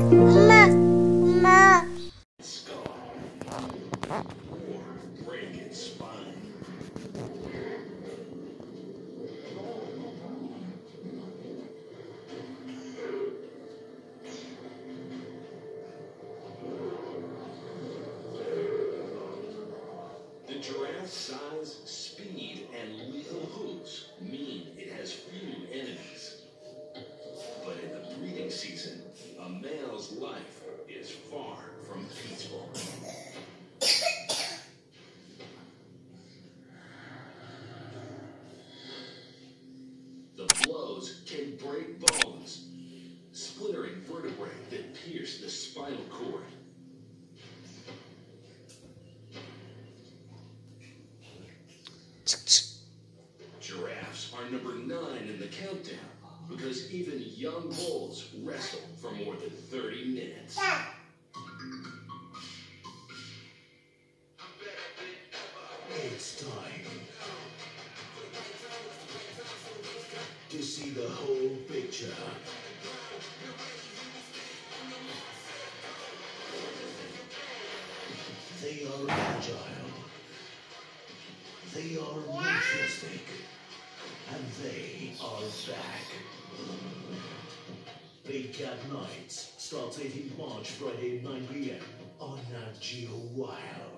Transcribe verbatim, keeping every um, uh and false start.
Mama, Mama. Break its spine. The giraffe's size, speed, and lethal hooves mean it has few enemies. But in the breeding season, a male's life is far from peaceful. The blows can break bones, splintering vertebrae that pierce the spinal cord. Giraffes are number nine in the countdown because even young bulls wrestle for more than thirty minutes. It's time to see the whole picture. They are agile. They are majestic. And they are back. Big Cat Nights starts eighteenth March, Friday, nine p m on Nat Geo Wild.